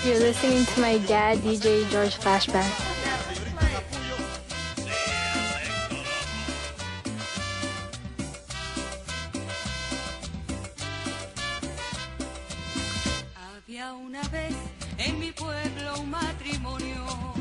You're listening to my dad, DJ George Flashback. Había una vez en mi pueblo un matrimonio,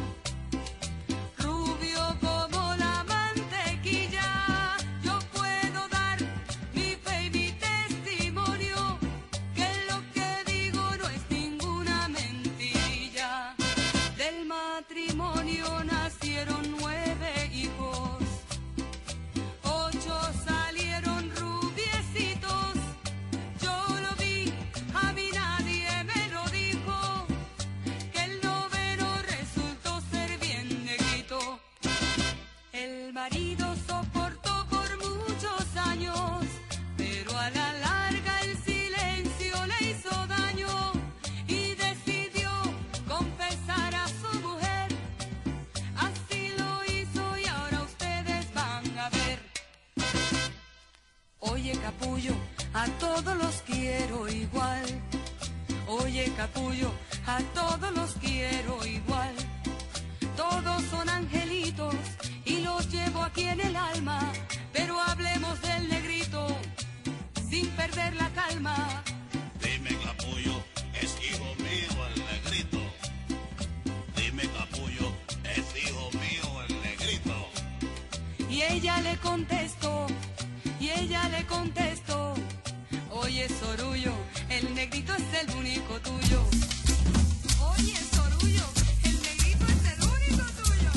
rubio como la mantequilla. Yo puedo dar mi fe y mi testimonio, que lo que digo no es ninguna mentira. Del matrimonio nacieron 9 hijos, 8 salieron rubiecitos. Yo lo vi, a mí nadie me lo dijo, que el noveno resultó ser bien negrito. El marido soportó por muchos años, pero a la larga el silencio le hizo daño y decidió confesar a su mujer. Así lo hizo y ahora ustedes van a ver. Oye, capullo, a todos los quiero igual. Oye, capullo, a todos los quiero igual. Todos son angelitos y los llevo aquí en el alma. Pero hablemos del negrito sin perder la calma. Dime, capullo, es hijo mío el negrito. Dime, capullo, es hijo mío el negrito. Y ella le contestó, oye, Sorullo, el negrito es el único tuyo. Oye, Sorullo, el negrito es el único tuyo.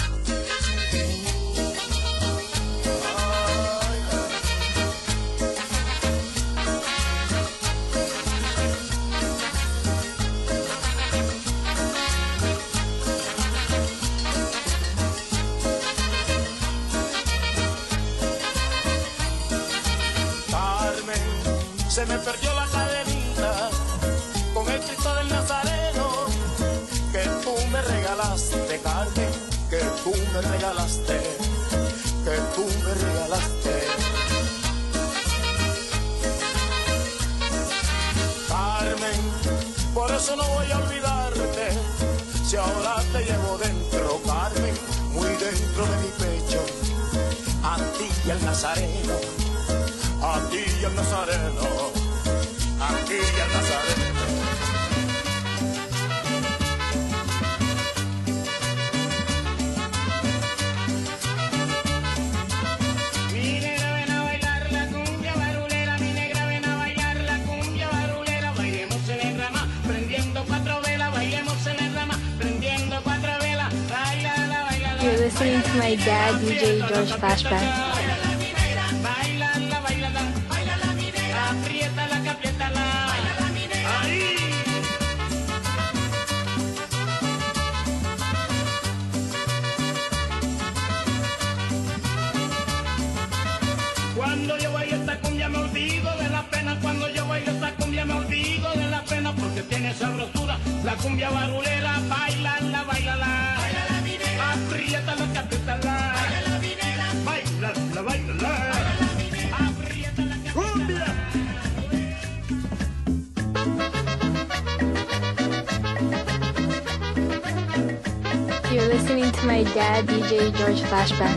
Carmen, se me perdió la cadenita con el Cristo del Nazareno que tú me regalaste, Carmen, que tú me regalaste, que tú me regalaste. Carmen, por eso no voy a olvidarte, si ahora te llevo dentro, Carmen, muy dentro de mi pecho, a ti y al Nazareno. A ti y al Nazareno, a ti y al Nazareno. Mi negra ven a bailar la cumbia barulera, mi negra ven a bailar la cumbia barulera. Bailemos en el rama, prendiendo 4 velas, bailemos en el rama, prendiendo 4 velas. Bailala, bailala. You're listening to my dad, DJ George Flashback. Apriétala, que apriétala. Ahí. Cuando yo bailo esta cumbia me olvido de la pena. Cuando yo bailo esta cumbia me olvido de la pena, porque tiene sabrosura la cumbia barulera. Bailala, bailala. Apriétala, que apriétala. Bailala, bailala. Apriétala, que apriétala. You're listening to my dad, DJ George Flashback.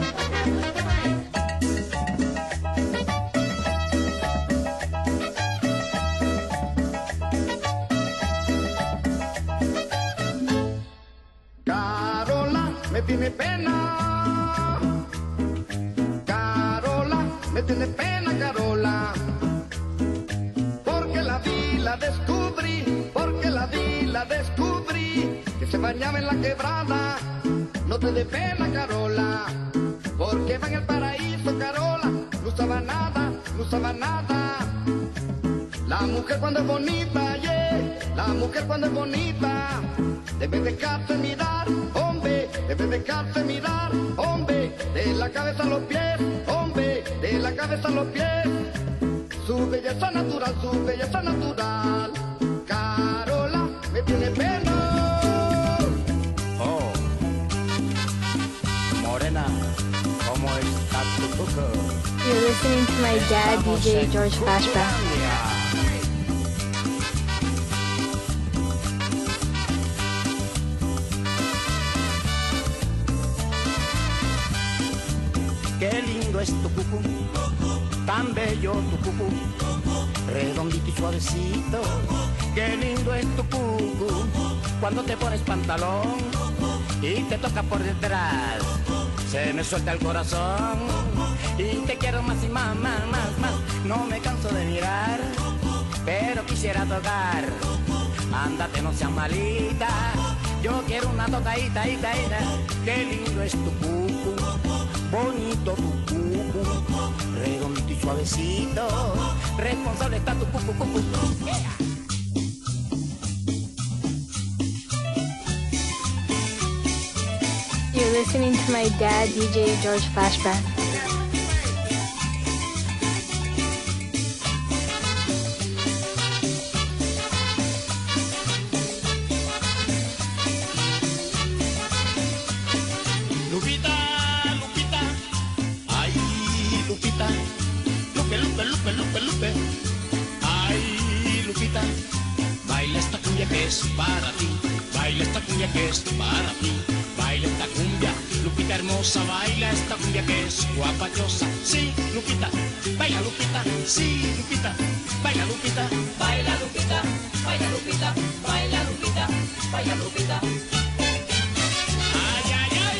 Carola me tiene pena, Carola me tiene pena, Carola, porque la vi, la descubrí, porque la vi, la descubrí, que se bañaba en la quebrada. No te dé pena, Carola, porque va en el paraíso, Carola, no usaba nada, no usaba nada. La mujer cuando es bonita, yeah, la mujer cuando es bonita, debe dejarse mirar, hombre, debe dejarse mirar, hombre, de la cabeza a los pies, hombre, de la cabeza a los pies. Su belleza natural, su belleza natural. Carola me tiene pena. Oh, Morena, ¿cómo está tu cuco? You're listening to my dad, DJ George Flashback. qué lindo es tu cucú, tan bello tu cucú, redondito y suavecito, qué lindo es tu cucú, cuando te pones pantalón y te toca por detrás, se me suelta el corazón y te quiero más y más, más, más, más, no me canso de mirar, pero quisiera tocar, ándate no seas malita, yo quiero una tocadita, qué lindo es tu cucú, bonito tu cucú, redondito y suavecito, responsable está tu cucú, cucú. Yeah. You're listening to my dad, DJ George Flashback. Lupita, Lupita, ay, Lupita, Lupe, Lupe, Lupe, Lupe, Lupe, ay, Lupita, baila esta cumbia que es para ti, baila esta cumbia que es para ti, baila esta cumbia, Lupita hermosa, baila esta cumbia que es guapachosa, sí, Lupita, baila Lupita, sí, Lupita, baila Lupita, baila Lupita, baila Lupita, baila Lupita, baila Lupita. Ay, ay, ay.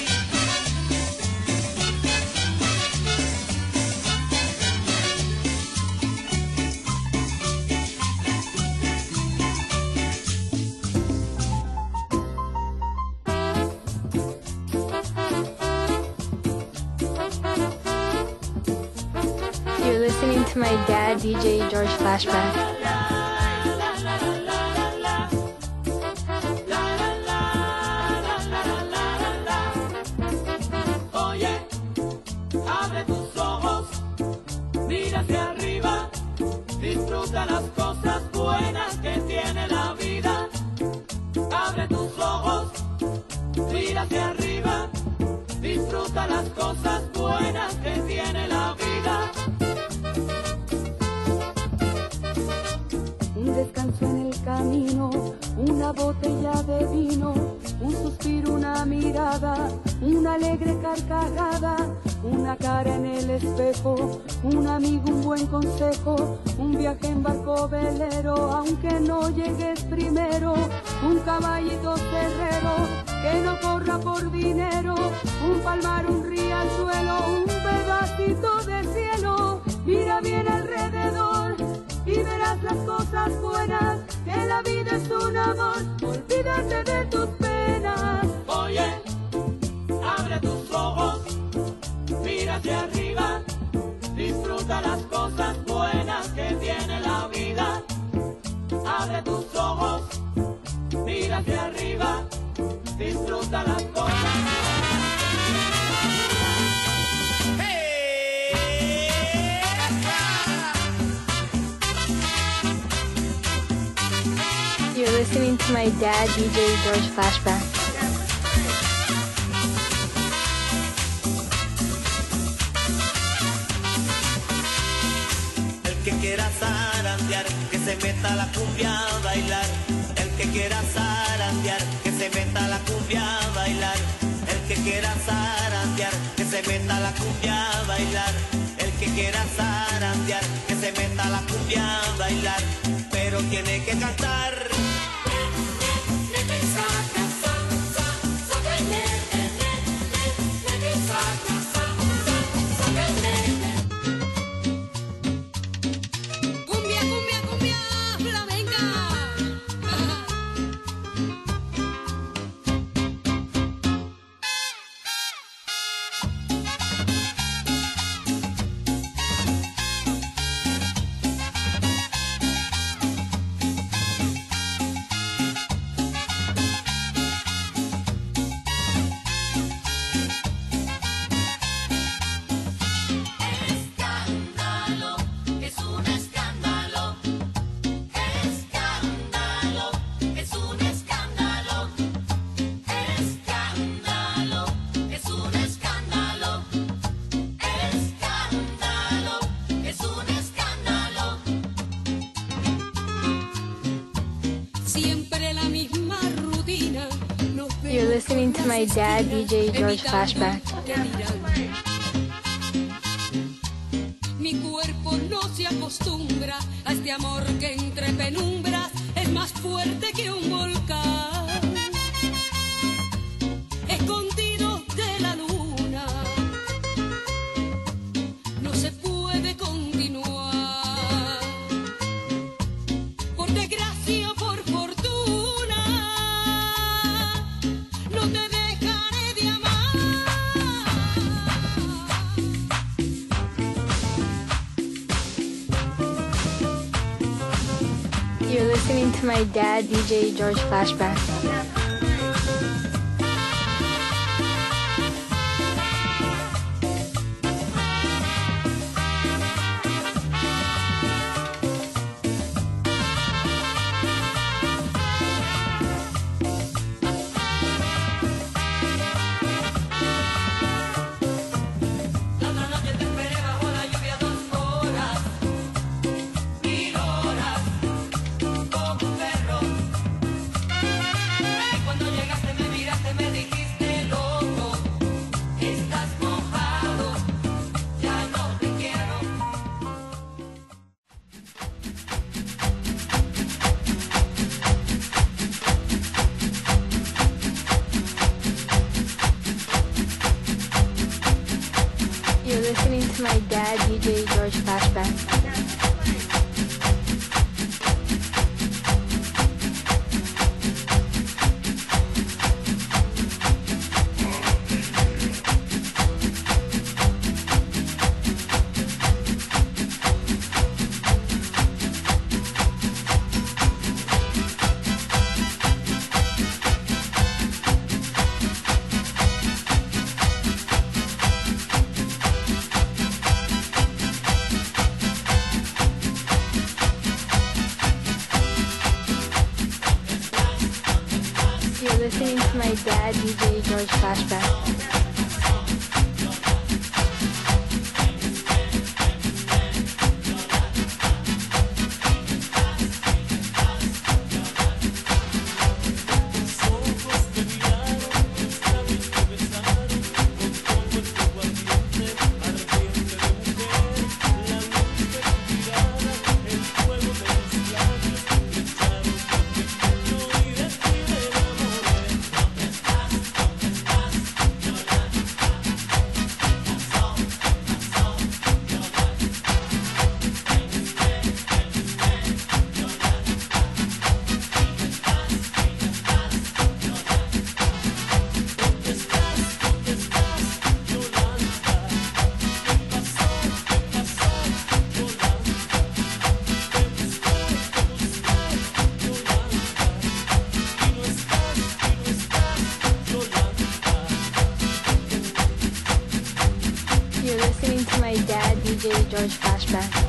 You're listening to my dad, DJ George Flashback. Oye, abre tus ojos, mira hacia arriba, disfruta las cosas buenas que tiene la vida. Abre tus ojos, mira hacia arriba, disfruta las cosas buenas que tiene la vida. Un descanso en el camino, una botella de vino, un suspiro, una mirada, una alegre carcajada, una cara en el espejo, un amigo, un buen consejo, un viaje en barco velero, aunque no llegues primero, un caballito cerrero que no corra por dinero, un palmar, un riachuelo, un pedacito de cielo, mira bien alrededor y verás las cosas buenas, que la vida es un amor, olvídate de tus penas. Oye, abre tus ojos, mira hacia arriba, disfruta las cosas buenas que tiene la vida. Abre tus ojos, mira hacia arriba, disfruta las cosas You're listening to my dad, DJ George Flashback. El que quiera zarandear, que se meta a la cumbia a bailar. El que quiera zarandear, que se meta a la cumbia a bailar. El que quiera zarandear, que se meta a la cumbia a bailar. El que quiera zarandear, que se meta a la cumbia a bailar. Pero tiene que cantar. Cumbia, cumbia, cumbia flamenca. You're listening to my dad, DJ George Flashback. no se acostumbra a este amor que entre penumbras es más fuerte que un volcán. Escondido de la luna, no se puede continuar. Por desgracia, por fortuna, no te dejaré de amar. You're listening to my dad, DJ George Flashback. La otra noche te esperé bajo la lluvia 2 horas, 1000 horas, como un perro. Y cuando llegaste me miraste, me dijiste loco, estás mojado, ya no te quiero. You're listening to my dad, DJ George Flashback. You're listening to my dad, DJ George Flashback. You're listening to my dad, DJ George Flashback.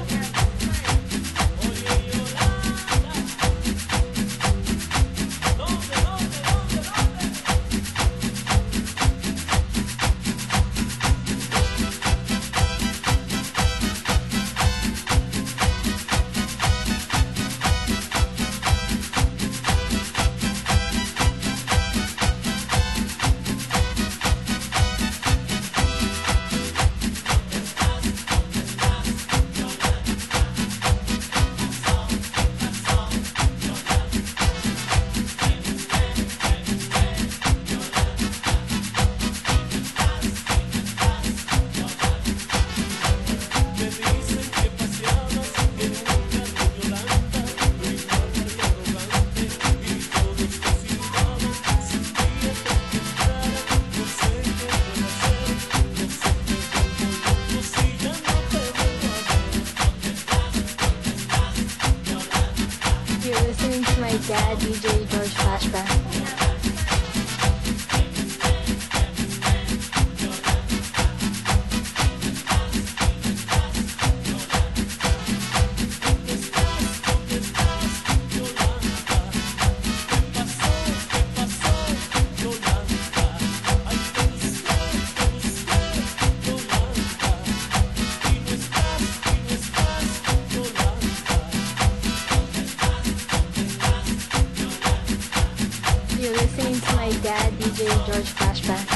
You're listening to my dad, DJ George Flashback. You're listening to my dad, DJ George Flashback.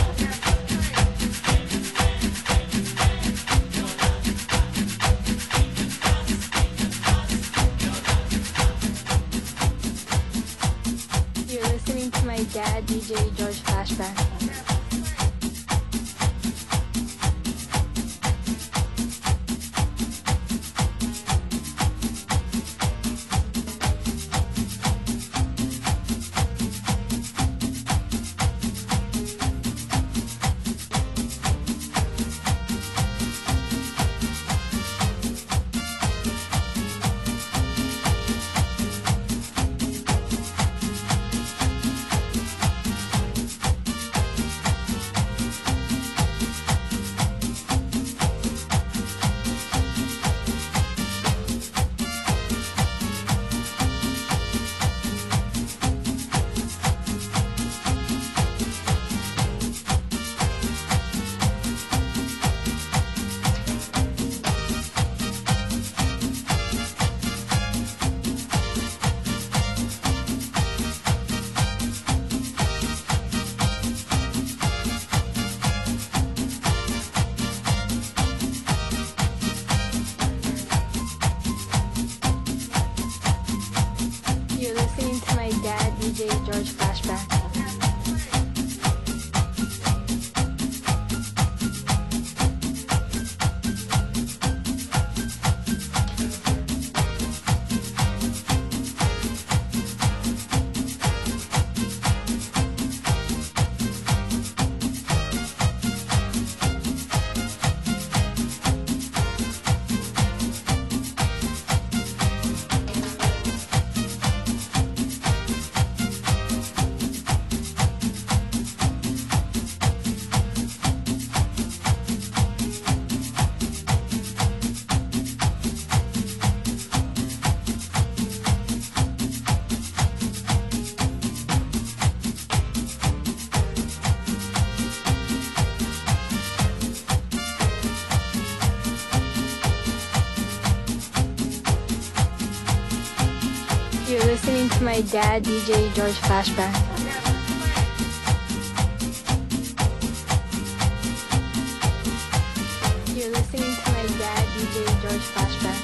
listening to my dad, DJ George Flashback. You're listening to my dad, DJ George Flashback.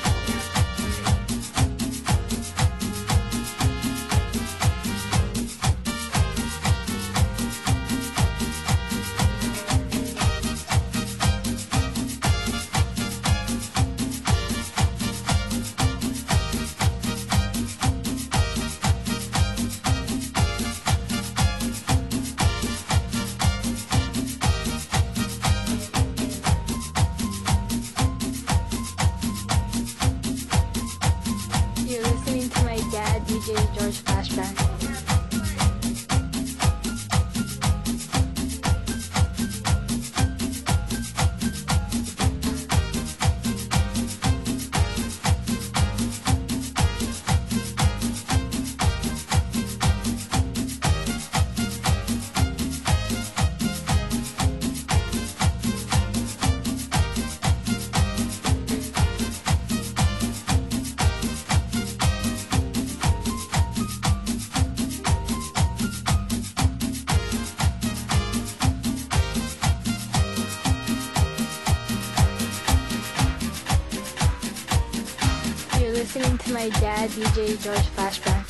You're listening to my dad, DJ George Flashback. You're listening to my dad, DJ George Flashback.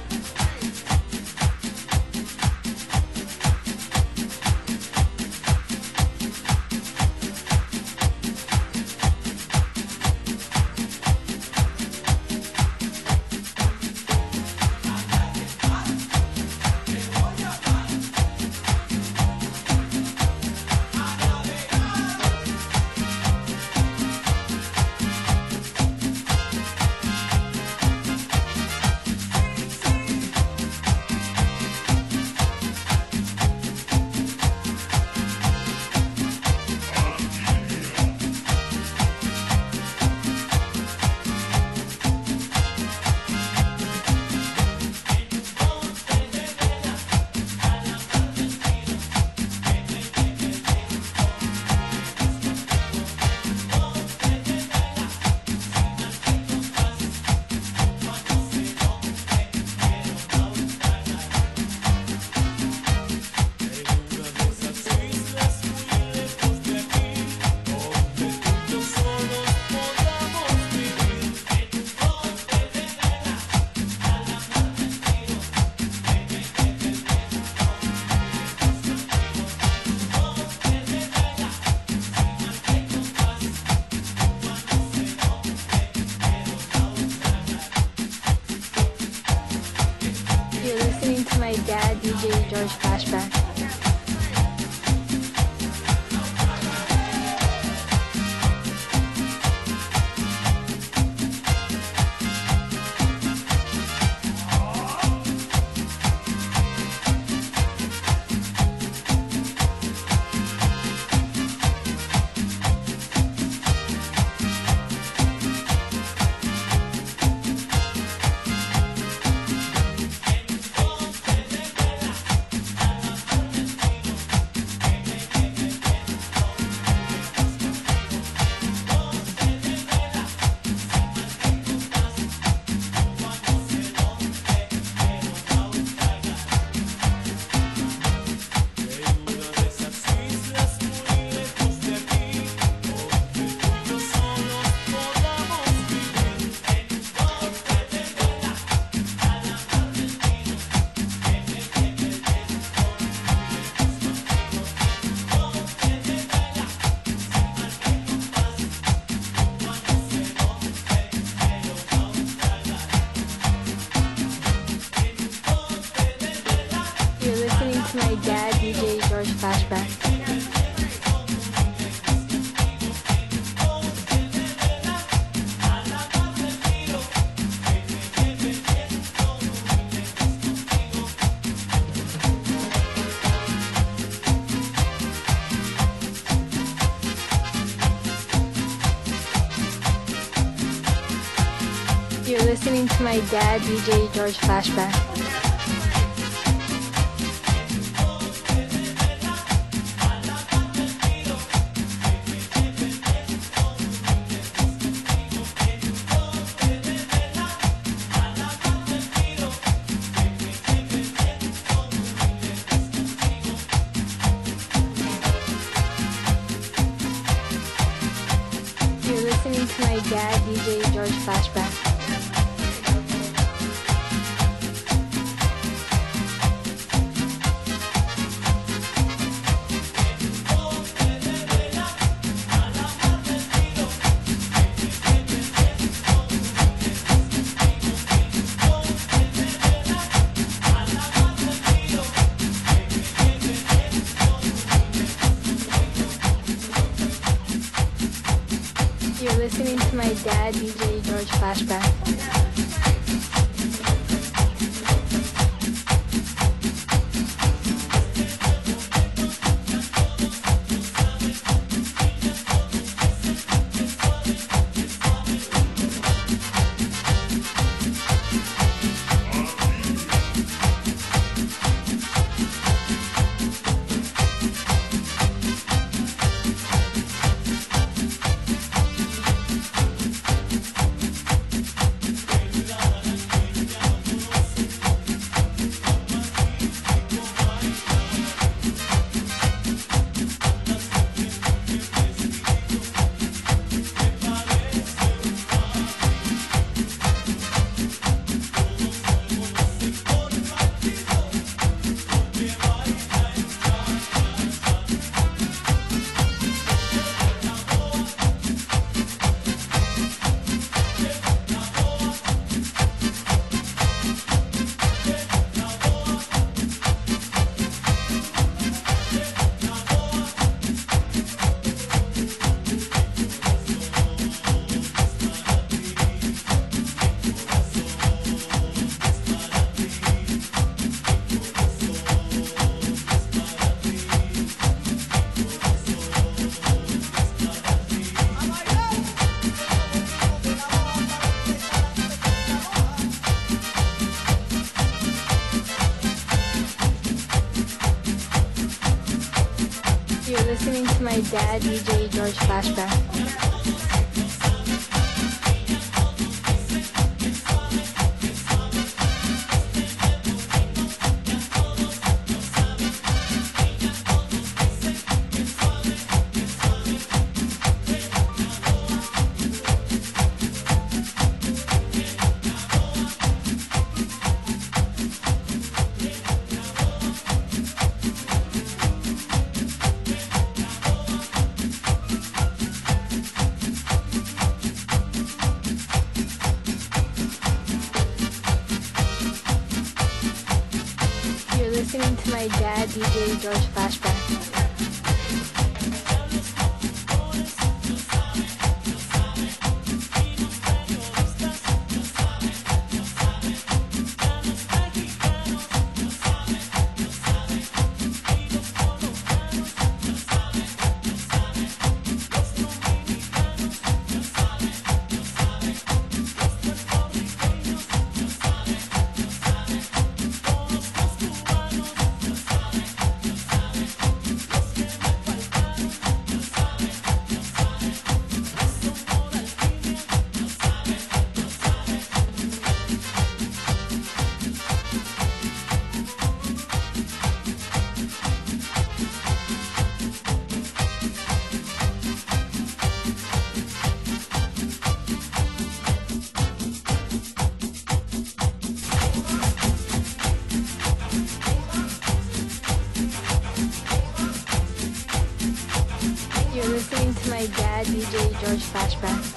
You're listening to my dad, DJ George Flashback. You're listening to my dad, DJ George Flashback. You're listening to my dad, DJ George Flashback. listening to my dad, DJ George Flashback. You're listening to my dad, DJ George Flashback. You're listening to my dad, DJ George Flashback. You're listening to my dad, DJ George Flashback. You're listening to my dad, DJ George Flashback.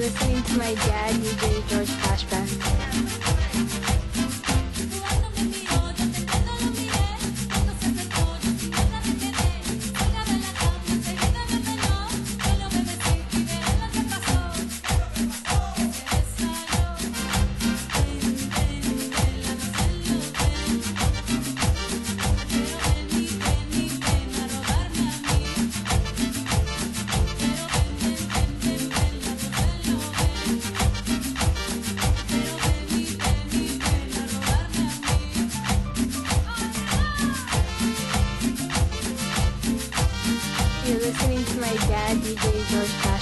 listening to my dad, DJ George Flashback. You're listening to my dad, DJ George Flashback.